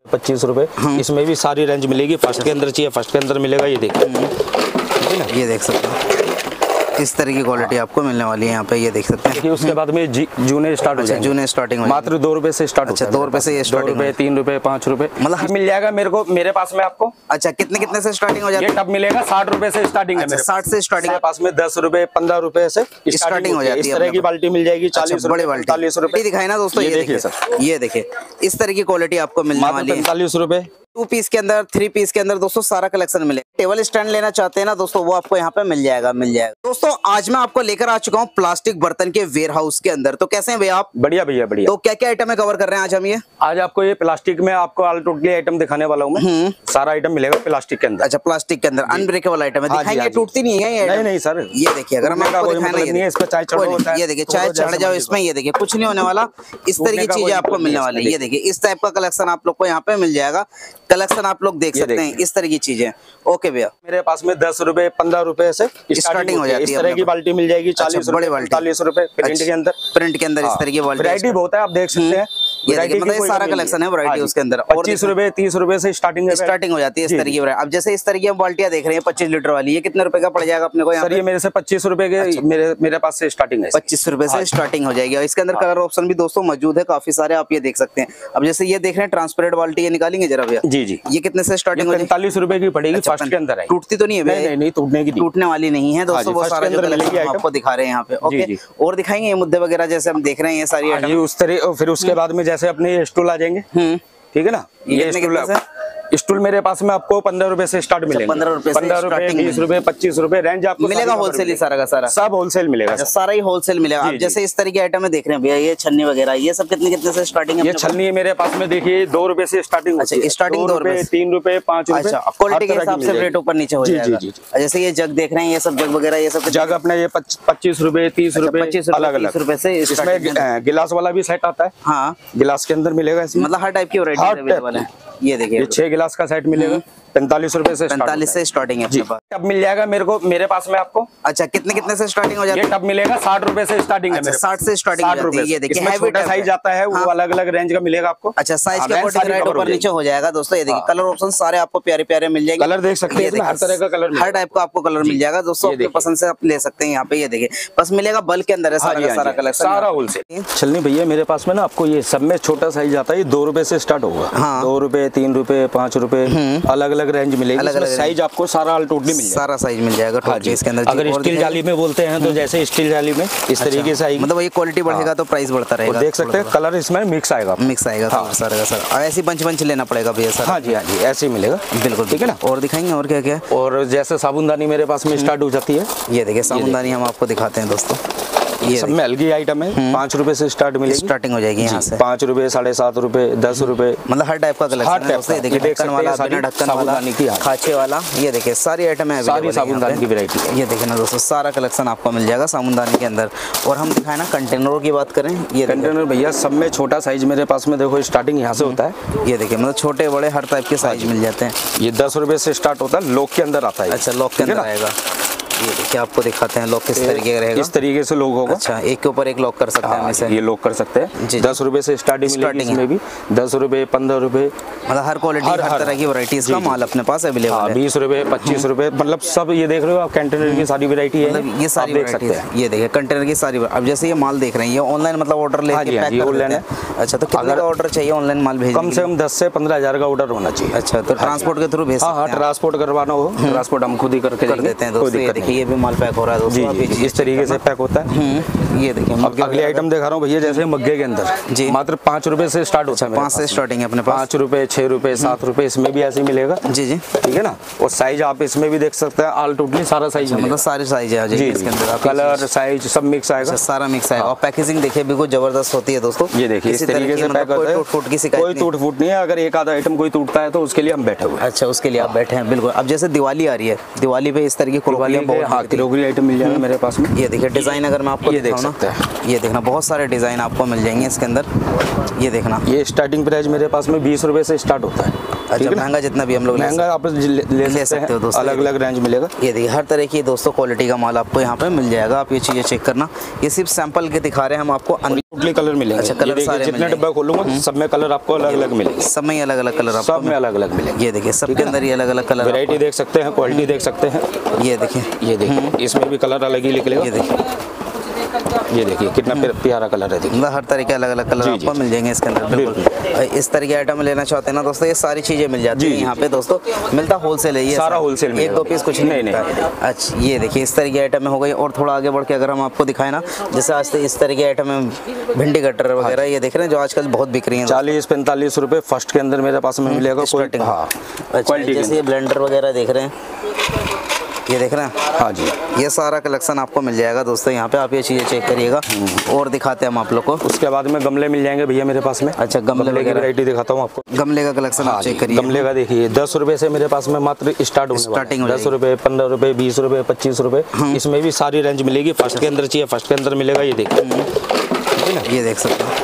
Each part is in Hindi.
25 रुपए। इसमें भी सारी रेंज मिलेगी। फर्स्ट के अंदर चाहिए, फर्स्ट के अंदर मिलेगा। ये देखिए, ठीक है ना, ये देख सकते हैं इस तरह की क्वालिटी आपको मिलने वाली है यहाँ पे। ये देख सकते हैं। देखिए उसके बाद में जूने स्टार्ट हो जाएंगे। जूने स्टार्टिंग मात्र 2 रुपए से स्टार्ट होता है। 2 रुपए से ये 2 रुपए, 3 रुपए, 5 रुपए मतलब मिल जाएगा मेरे पास में आपको। अच्छा, कितने कितने से स्टार्टिंग हो जाती है? ये टब मिलेगा 60 रुपए से स्टार्टिंग है। 60 से स्टार्टिंग मेरे पास में 10 रुपए, 15 रुपए से स्टार्टिंग हो जाती है। इस तरह की बाल्टी मिल जाएगी। 40 बड़े बाल्टी 40 रुपए दिखाए ना दोस्तों। ये देखिए सर, ये देखिए इस तरह की क्वालिटी आपको मिलने वाली है। 45 रुपए। 2 पीस के अंदर, 3 पीस के अंदर दोस्तों सारा कलेक्शन मिलेगा। टेबल स्टैंड लेना चाहते हैं ना दोस्तों, वो आपको यहाँ पे मिल जाएगा। दोस्तों आज मैं आपको लेकर आ चुका हूँ प्लास्टिक बर्तन के वेयर हाउस के अंदर। तो कैसे हैं भैया आप? बढ़िया भैया, बढ़िया। तो क्या क्या आइटम कवर कर रहे हैं आज हम? ये आज आपको ये प्लास्टिक में आपको ऑल टोटली आइटम दिखाने वाला हूँ मैं। सारा आइटम मिलेगा प्लास्टिक के अंदर। अच्छा, प्लास्टिक के अंदर अनब्रेकेबल आइटम है। दिखाएंगे, टूटती नहीं है ये? नहीं सर, ये देखिए, अगर हम आपको दिखाना है इस पे चाय चढ़ो, ये देखिए चाय चढ़ जाओ इसमें, ये देखिए कुछ नहीं होने वाला। इस तरह की चीजें आपको मिलने वाली है। ये देखिए इस टाइप का कलेक्शन आप लोग को यहाँ पे मिल जाएगा। कलेक्शन आप लोग देख सकते हैं इस तरह की चीजें। ओके भैया, मेरे पास में 10 रुपए, 15 रुपए से स्टार्टिंग हो जाती है। इस तरह की बाल्टी मिल जाएगी। 40 रुपए, 40 रुपए प्रिंट के अंदर। प्रिंट के अंदर इस तरह की वैरायटी बहुत है, आप देख सकते हैं। ये देखिए मतलब सारा कलेक्शन है वैरायटी उसके अंदर। 25 रुपए, 30 रुपए से स्टार्टिंग हो जाती है इस तरह की। अब जैसे इस तरह की बाल्टियां देख रहे हैं 25 लीटर वाली, ये कितने रुपए का पड़ जाएगा अपने को? सर ये मेरे से 25 रुपए के मेरे पास से स्टार्टिंग है। 25 रुपए से स्टार्टिंग हो जाएगी। और इसके अंदर कलर ऑप्शन भी दोस्तों मौजूद है काफी सारे, आप ये देख सकते हैं। अब जैसे ये देख रहे हैं ट्रांसपेरेंट बाल्टी, ये निकालेंगे जरा भैया। जी जी, ये कितने से स्टार्टिंग हो जाएगी? 45 रुपए की पड़ेगी। फर्स्ट के अंदर है। टूटती तो नहीं है? नहीं, टूटने वाली नहीं है दोस्तों। वो सारा जो कलेक्शन आपको दिखा रहे हैं यहाँ पे। ओके, और दिखाएंगे ये मुद्दे वगैरह जैसे हम देख रहे हैं ये सारी आइटम उस तरह। फिर उसके बाद में जैसे अपने स्टूल आ जाएंगे, ठीक है ना। ये स्टूल मेरे पास में आपको 15 रुपए से स्टार्ट मिलेगा। 15 रुपए, 20 रुपए, 25 रुपए रेंज आपको मिलेगा। होलसेल सारा का सारा, सब होलसेल मिलेगा। सारा ही होलसेल मिलेगा। आप जैसे इस तरह के आइटम में देख रहे हैं भैया, ये छन्नी वगैरह, ये सब कितने कितने से स्टार्टिंग है? ये छन्नी मेरे पास में देखिए 2 रुपए से स्टार्टिंग। अच्छा, स्टार्टिंग 2 रुपए, 3 रुपए, 5 रुपए। क्वालिटी के हिसाब से रेट ऊपर नीचे हो जाएगा। जैसे ये जग देख रहे हैं, ये सब जग वगैरह, ये सब जग अपना ये 25 रुपए, 30 रुपए, 25 अलग अलग रुपए से। इसमें गिलास वाला भी सेट आता है। हाँ, गिलास के अंदर मिलेगा। मतलब हर टाइप की वैरायटी अवेलेबल है। ये देखिए 6 गिलास का सेट मिलेगा। 45 रुपए से 45 से स्टार्टिंग है अपने पास। टब मिल जाएगा मेरे पास में आपको। अच्छा, कितने कितने से स्टार्टिंग हो जाती है? ये टब मिलेगा 60 रुपए से स्टार्टिंग है। 60 से स्टार्टिंग हो जाती है। ये देखिए छोटा साइज आता है, वो अलग अलग रेंज का मिलेगा आपको। अच्छा, साइज के अकॉर्डिंग रेट ऊपर नीचे हो जाएगा दोस्तों। ये देखिए कलर ऑप्शन सारे आपको प्यारे प्यारे मिल जाएंगे। कलर देख सकते हैं, हर तरह का कलर, हर टाइप का आपको कलर मिल जाएगा दोस्तों। अपनी पसंद से आप ले सकते हैं। यहाँ पे ये देखिए बस मिलेगा बल्क के अंदर है सारा कलेक्शन, सारा होलसेल। चलनी भैया मेरे पास में ना आपको ये सब में छोटा साइज आता है। 2 रुपए से स्टार्ट होगा। 2 रुपए, 3 रुपए, 5 रुपए, अलग अलग रेंज मिलेगी। साइज आपको सारा टोटली मिल जाएगा। सारा साइज मिल जाएगा टोटली इसके अंदर। अगर स्टील जाली में बोलते हैं तो जैसे स्टील जाली में इस तरीके से आएगी। मतलब ये क्वालिटी बढ़ेगा तो प्राइस बढ़ता रहेगा। देख सकते हैं कलर इसमें मिक्स आएगा सारा का सारा। ऐसी पंच लेना पड़ेगा भैया सर? हाँ जी, ऐसे ही मिलेगा। बिल्कुल, ठीक है ना। और दिखाएंगे और क्या क्या। और जैसे साबुनदानी मेरे पास में स्टार्ट हो जाती है। ये देखिए साबुनदानी हम आपको दिखाते हैं दोस्तों। ये सब में अलग आइटम है। 5 रुपए से स्टार्ट मिलेगी। स्टार्टिंग हो जाएगी यहाँ से। 5 रुपए, 7.5 रुपए, 10 रुपए, मतलब हर टाइप का कलेक्शन है। देखिए ढक्कन वाला, बिना ढक्कन वाला, खांचे वाला, ये देखिए सारी आइटम है। सारी साबुनदानी की वैरायटी है। ये देखिए ना दोस्तों, सारा कलेक्शन आपको मिल जाएगा साबुनदानी के अंदर। और हम दिखाए ना कंटेनरों की बात करें, ये कंटेनर भैया सब में छोटा साइज मेरे पास में देखो स्टार्टिंग यहाँ से होता है। ये देखिए मतलब छोटे बड़े हर टाइप के साइज मिल जाते हैं। ये 10 रुपए से स्टार्ट होता है, लॉक के अंदर आता है। अच्छा, लॉक के अंदर आएगा। ये देखिए आपको दिखाते हैं लॉक किस तरीके का रहेगा। इस तरीके से लॉक होगा। अच्छा, एक के ऊपर एक लॉक कर सकते हैं हम इसे। ये लॉक कर सकते हैं। 10 रुपए से स्टार्टिंग में भी 10 रुपए, 15 रुपए, मतलब हर क्वालिटी हर तरह की वैरायटीज का माल अपने पास अवेलेबल है। 20 रुपए, 25 रुपए, मतलब सब ये देख रहे हो आप। कंटेनर की सारी वैरायटी है, ये सारी देख सकते हैं। ये देखिए कंटेनर की सारी। अब जैसे ये माल देख रहे हैं, ये ऑनलाइन मतलब ऑर्डर लेके पैक कर लेना है। अच्छा, तो कितना का ऑर्डर चाहिए ऑनलाइन माल भेजने? कम से कम 10 से 15 हज़ार का ऑर्डर होना चाहिए। अच्छा, तो ट्रांसपोर्ट के थ्रू भेज सकते हैं? हाँ, ट्रांसपोर्ट करवाना हो, ट्रांसपोर्ट हम खुद ही करके कर देते हैं दोस्तों। ये देखिए ये भी माल पैक हो रहा है दोस्तों। जी, इस तरीके से पैक होता है। ये देखिए अब अगले आइटम दिखा रहा हूँ भैया। जैसे मग्गे के अंदर जी मात्र 5 रुपए से स्टार्ट होता है। 5 से स्टार्टिंग है अपने पास। 5 रुपए, 6 रुपए, 7 रुपए, इसमें भी ऐसे मिलेगा। जी जी, ठीक है ना। और साइज आप इसमें भी देख सकते हैं, ऑल टोटली सारा साइज, मतलब सारे साइज है जी इसके अंदर। कलर, साइज सब मिक्स आएगा। सारा मिक्स आएगा। और पैकेजिंग देखिए बिल्कुल जबरदस्त होती है दोस्तों। ये देखिए इस तरीके से पैक होता है। कोई टूट फूट नहीं है। अगर एक आधा आइटम कोई टूटता है तो उसके लिए हम बैठे हुए। अच्छा, उसके लिए आप बैठे हैं। बिल्कुल। अब जैसे दिवाली आ रही है, दिवाली पे इस तरह की क्रोकरी आइटम मिल जाएगा मेरे पास में। ये देखिए डिजाइन अगर मैं आपको दिखाऊं ना, ये देखना बहुत सारे डिजाइन आपको मिल जाएंगे इसके अंदर। ये देखना, ये स्टार्टिंग प्राइस मेरे पास में 20 रुपए से स्टार्ट होता है। अच्छा, महंगा जितना भी हम लोग महंगा आप ले सकते हो दोस्तों, अलग अलग रेंज मिलेगा। ये देखिए हर तरह की दोस्तों क्वालिटी का माल आपको यहाँ पे मिल जाएगा। आप ये चीजें चेक करना, ये सिर्फ सैंपल के दिखा रहे हैं हम आपको। टोटली कलर मिलेंगे। अच्छा, कलर सारे जितने डब्बा खोलूंगा सब में कलर आपको अलग अलग मिलेंगे। सब में अलग अलग कलर, सब में अलग अलग मिलेंगे। ये देखिए सबके अंदर ये अलग अलग कलर, वैरायटी देख सकते हैं, क्वालिटी देख सकते हैं। ये देखिए, ये देखिए इसमें भी कलर अलग ही निकलेगा। ये देखिए कितना प्यारा कलर है। देखिए हर तरह के अलग अलग कलर आपको मिल जाएंगे इसके अंदर। बिल्कुल इस तरह के आइटम लेना चाहते हैं ना दोस्तों, ये सारी चीजें मिल जाती है यहाँ पे दोस्तों। मिलता होलसेल है ये सारा होलसेल में, 1-2 पीस कुछ नहीं। अच्छा, ये देखिए इस तरह की आइटम हो गई। और थोड़ा आगे बढ़ के अगर हम आपको दिखाएं ना, जैसे आज इस तरह के आइटम है, भिंडी कटर वगैरह, ये देख रहे हैं जो आजकल बहुत बिक रही है। 40-45 रुपए फर्स्ट के अंदर मेरे पास में मिलेगा। जैसे ये ब्लेंडर वगैरह देख रहे हैं, ये देख रहे हैं। हाँ जी, ये सारा कलेक्शन आपको मिल जाएगा दोस्तों यहाँ पे। आप ये चीजें चेक करिएगा और दिखाते हैं हम आप लोग को। उसके बाद में गमले मिल जाएंगे भैया मेरे पास में। अच्छा, गमले की वैरायटी दिखाता हूँ आपको। गमले का कलेक्शन आप चेक करिए। गमले का देखिए 10 रुपए से मेरे पास में मात्र स्टार्टिंग 10 रुपए, 15 रुपए, 20 रुपए, 25 रुपए। इसमें भी सारी रेंज मिलेगी। फर्स्ट के अंदर चाहिए फर्स्ट के अंदर मिलेगा। ये देखिए, ये देख सकते हैं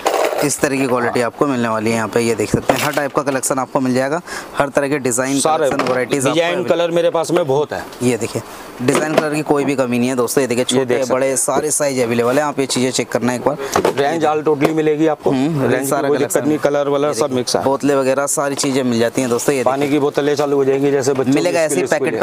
इस तरह की क्वालिटी आपको मिलने वाली है यहाँ पे। ये देख सकते हैं हर टाइप का कलेक्शन आपको मिल जाएगा। हर तरह के डिजाइन, वैरायटीज, डिजाइन कलर मेरे पास में बहुत है। ये देखिए डिजाइन कलर की कोई भी कमी नहीं है दोस्तों। ये देखिए छोटे बड़े सारे साइज अवेलेबल है। आप ये चीजें चेक करना एक बार। रेंज ऑल टोटली मिलेगी आपको। रेंज सारा कलेक्शन, कलर वाला सब मिक्स है। बोतलें वगैरह सारी चीजें मिल जाती हैं दोस्तों। ये पानी की बोतलें चालू हो जाएंगी जैसे बच्चों मिलेगा ऐसे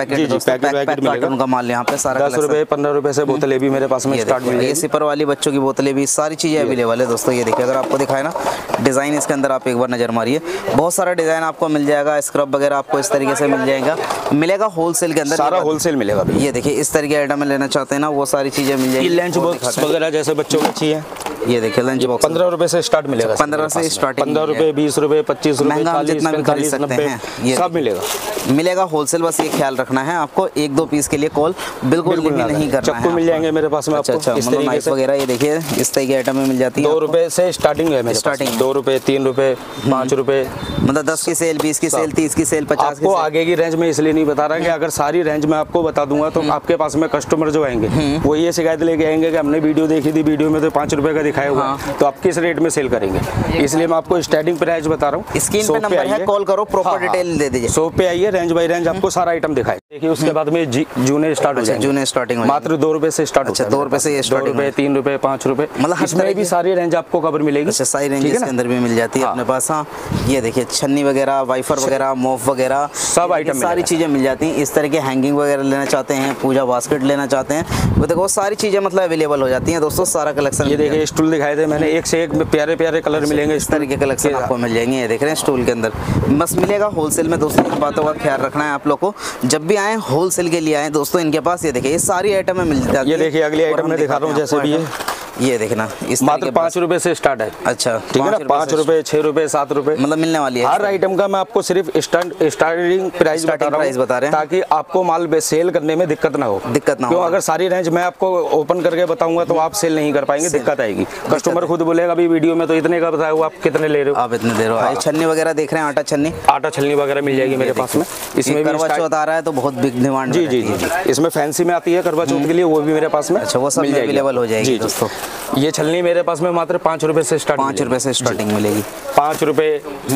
पैकेट मिलेगा उनका माल यहाँ पे सारा। 10 रुपए 15 रुपए से बोतलें भी मेरे पास में स्टार्ट मिलेगी। ये सिपर वाली बच्चों की बोतलें भी, सारी चीजें अवेलेबल है दोस्तों। ये देखिए अगर आपको दिखाए ना डिजाइन, इसके अंदर आप एक बार नजर मारिए। बहुत सारा डिजाइन आपको मिल जाएगा। स्क्रब वगैरह आपको इस तरीके से मिलेगा होलसेल के अंदर। सारा होलसेल मिलेगा। ये देखिए इस तरह के आइटम लेना चाहते हैं ना, वो सारी चीजें मिल जाएगी। लंच बॉक्स वगैरह जैसे बच्चों को चाहिए, ये देखिए लंच बॉक्स 15 रुपए से स्टार्ट मिलेगा। 15 से स्टार्टिंग, 15 रुपए, 20 रुपए, 25 रुपए, महंगा जितना भी खरीद सकते हैं ये सब मिलेगा होलसेल। बस ये ख्याल रखना है आपको, 1-2 पीस के लिए कॉल बिल्कुल भी नहीं करना है। चक्कू मिल जाएंगे मेरे पास में। अच्छा, मतलब नाइफ वगैरह ये देखिए इस तरह की आइटम में मिल जाती है। 2 रुपए से स्टार्टिंग है मेरे पास। 2 रुपए, 3 रुपए, 5 रुपए, मतलब 10 की सेल, 20 की सेल, 30 की सेल, 50 की। आपको आगे की रेंज में इसलिए नहीं बता रहा कि अगर सारी रेंज में आपको बता दूंगा तो आपके पास में कस्टमर जो आएंगे वो ये शिकायत लेके आएंगे कि हमने वीडियो देखी थी, वीडियो में तो 5 रुपए का दिखाया हुआ, तो आप किस रेट में सेल करेंगे। इसलिए मैं आपको स्टार्टिंग प्राइस बता रहा हूँ। स्क्रीन पे नंबर है, कॉल करो, प्रॉपर डिटेल दे दीजिए। शॉप पे आइए, रेंज बाय रेंज आपको सारा आइटम दिखाए। देखिए उसके बाद में जूने स्टार्ट हो जाएंगे। जूने स्टार्टिंग मात्र 2 रुपए से स्टार्ट। अच्छा, 2 रुपए से 2 रुपए, 3 रुपए, 5 रुपए, मतलब इसमें भी सारी रेंज आपको कवर मिलेगी। अच्छा, सारी रेंज इसके अंदर भी मिल जाती है अपने पास। हाँ, ये देखिए छन्नी वगैरह, वाइफर वगैरह, मोफ वगैरह, सब आइटम सारी चीजें मिल जाती हैं। इस तरह के हैंगिंग वगैरह लेना चाहते हैं, पूजा बास्केट लेना चाहते हैं, वो देखो सारी चीजें मतलब अवेलेबल हो जाती हैं दोस्तों। सारा कलेक्शन ये देखिए स्टूल दिखाए थे मैंने, एक से एक प्यारे प्यारे कलर मिलेंगे। इस तरह के कलेक्शन आपको मिल जाएंगे। ये देख रहे हैं स्टूल के अंदर बस मिलेगा होलसेल में दोस्तों। इन बातों का ख्याल रखना है आप लोग को। जब भी आए होलसेल के लिए आए दोस्तों इनके पास। ये देखिए ये सारी आइटम मिल जाती है। ये देखिए अगली आइटम मैं दिखा रहा हूँ जैसे भी ये देखना, इस मात्र 5 रुपए से स्टार्ट है। अच्छा, ठीक है ना, 5 रुपए, 6 रुपए, 7 रुपए मतलब मिलने वाली है। हर आइटम का मैं आपको सिर्फ स्टार्टिंग प्राइस बता रहा हूँ ताकि आपको माल सेल करने में दिक्कत ना हो। क्यों अगर सारी रेंज मैं आपको ओपन करके बताऊंगा तो आप सेल नहीं कर पाएंगे, दिक्कत आएगी। कस्टमर खुद बोलेगा अभी वीडियो में तो इतने का बताया हुआ, आप कितने ले रहे हो, आप इतने दे रहे हो। छन्नी वगैरह देख रहे हैं, आटा छन्नी वगैरह मिल जाएगी मेरे पास में। इसमें करवा चौथ आ रहा है तो बहुत बिग डिमांड। जी जी जी, इसमें फैंसी में आती है करवा चौथ के लिए, वो भी मेरे पास में। अच्छा, वो सब अवेलेबल हो जाएगी दोस्तों। ये छलनी मेरे पास में मात्र 5 रुपए से स्टार्ट, 5 रुपए से स्टार्टिंग मिलेगी। 5 रुपए,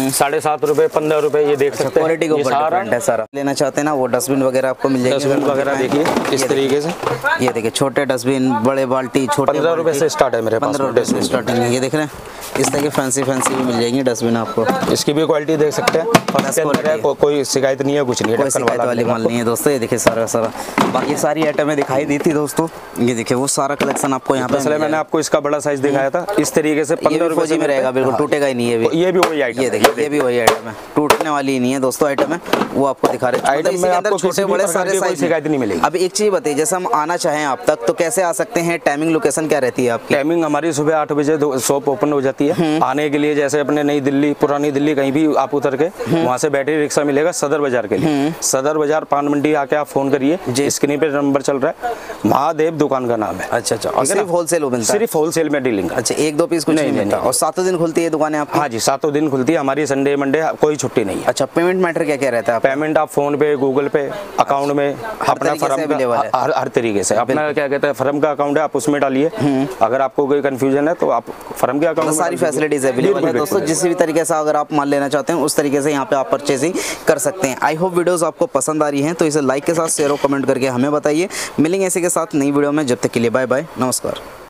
7.5 रुपए, 15 रुपए, ये देख सकते हैं। क्वालिटी को सारा लेना चाहते हैं ना, वो डस्टबिन वगैरह आपको मिल जाएगी। डस्टबिन वगैरह देखिए इस तरीके से। ये देखिए छोटे डस्टबिन, बड़े बाल्टी, छोटे 15 रुपए से स्टार्ट है मेरे पास। 15 रुपए से स्टार्टिंग है। ये देख रहे हैं इस तरह की फैंसी भी मिल जाएंगी डस्टबिन आपको। इसकी भी क्वालिटी देख सकते हैं, कोई शिकायत नहीं है, कुछ नहीं है, कोई शिकायत वाली माल नहीं है दोस्तों। ये देखिए सारा बाकी सारी आइटमें दिखाई दी थी दोस्तों। ये देखिए वो सारा कलेक्शन आपको यहाँ पे। मैंने आपको इसका बड़ा साइज दिखाया था इस तरीके से। 15 रुपए में रहेगा, बिल्कुल टूटेगा ही नहीं है। ये भी वही आइटम, ये देखिए ये भी वही आइटम है, टूटने वाली ही नहीं है दोस्तों। आइटम है वो आपको दिखा रहे हैं। आइटम में आपको छोटे बड़े सारे साइज शिकायत नहीं मिलेगी। अब एक चीज बताइए, जैसे हम आना चाहें आप तक तो कैसे आ सकते हैं? टाइमिंग लोकेशन क्या रहती है आपकी? टाइमिंग हमारी सुबह 8 बजे शॉप ओपन हो जाती है। आने के लिए जैसे अपने नई दिल्ली, पुरानी दिल्ली कहीं भी आप उतर के वहाँ से बैटरी रिक्शा मिलेगा सदर बाजार के लिए। सदर बाजार पान मंडी आके आप फोन करिए, स्क्रीन पे नंबर चल रहा है, महादेव दुकान का नाम है। अच्छा, और सिर्फ होलसेल सिर्फ होलसेल में डीलिंग। अच्छा, 1-2 पीस कुछ नहीं मिलता। और 7 दिन खुलती है दुकानें आपकी? हाँ जी, 7 दिन खुलती है हमारी, संडे मंडे कोई छुट्टी नहीं है। अच्छा, पेमेंट मैटर क्या क्या रहता है? पेमेंट आप फोन पे, गूगल पे, अकाउंट में अपना फर्म का हर तरीके से अपना क्या कहते हैं फर्म का अकाउंट है, आप उसमें डालिए। अगर आपको कोई कंफ्यूजन है तो आप फर्म के अकाउंट में सारी फैसिलिटीज अवेलेबल है दोस्तों। जिस भी तरीके से अगर आप माल लेना चाहते हैं उस तरीके से यहाँ पे आप परचेजिंग कर सकते हैं। आई होप वीडियोस आपको पसंद आ रही हैं तो इसे लाइक के साथ शेयर और कमेंट करके हमें बताइए। मिलेंगे इसी के साथ नई वीडियो में, जब तक के लिए बाय बाय, नमस्कार।